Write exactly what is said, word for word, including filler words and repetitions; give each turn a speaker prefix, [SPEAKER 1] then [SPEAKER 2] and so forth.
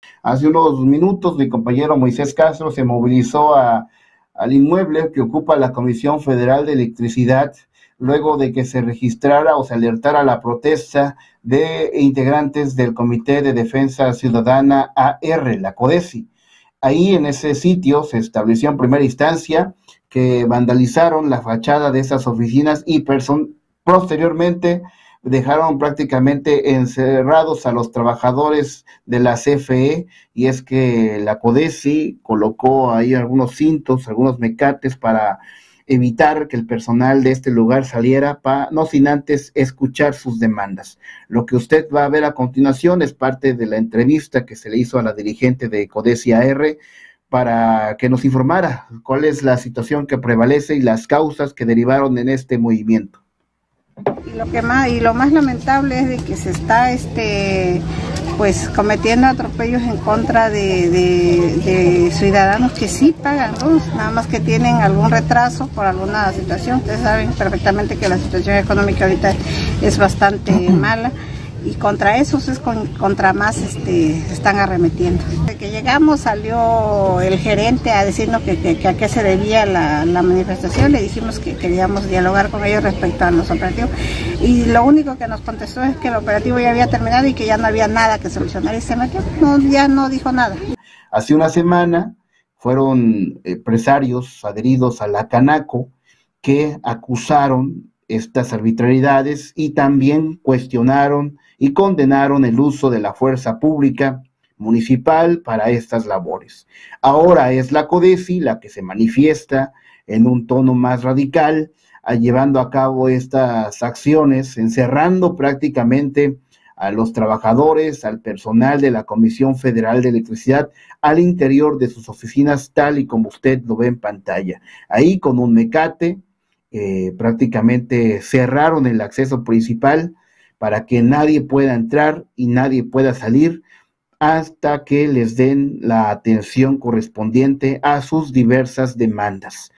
[SPEAKER 1] Hace unos minutos mi compañero Moisés Castro se movilizó a, al inmueble que ocupa la Comisión Federal de Electricidad luego de que se registrara o se alertara la protesta de integrantes del Comité de Defensa Ciudadana A R, la CODECI. Ahí en ese sitio se estableció en primera instancia que vandalizaron la fachada de esas oficinas y person posteriormente dejaron prácticamente encerrados a los trabajadores de la C F E, y es que la CODECI colocó ahí algunos cintos, algunos mecates para evitar que el personal de este lugar saliera, pa, no sin antes escuchar sus demandas. Lo que usted va a ver a continuación es parte de la entrevista que se le hizo a la dirigente de CODECI A R para que nos informara cuál es la situación que prevalece y las causas que derivaron en este movimiento.
[SPEAKER 2] Y lo que más y lo más lamentable es de que se está este pues cometiendo atropellos en contra de, de, de ciudadanos que sí pagan luz, nada más que tienen algún retraso por alguna situación. Ustedes saben perfectamente que la situación económica ahorita es bastante mala, y contra esos es con, contra más este, están arremetiendo. Desde que llegamos salió el gerente a decirnos que, que, que a qué se debía la, la manifestación. Le dijimos que queríamos dialogar con ellos respecto a los operativos, y lo único que nos contestó es que el operativo ya había terminado y que ya no había nada que solucionar, y se metió, no, ya no dijo nada.
[SPEAKER 1] Hace una semana fueron empresarios adheridos a la Canaco que acusaron estas arbitrariedades y también cuestionaron y condenaron el uso de la fuerza pública municipal para estas labores. Ahora es la CODECI la que se manifiesta en un tono más radical, a, llevando a cabo estas acciones, encerrando prácticamente a los trabajadores, al personal de la Comisión Federal de Electricidad al interior de sus oficinas, tal y como usted lo ve en pantalla. Ahí con un mecate, eh, prácticamente cerraron el acceso principal para que nadie pueda entrar y nadie pueda salir hasta que les den la atención correspondiente a sus diversas demandas.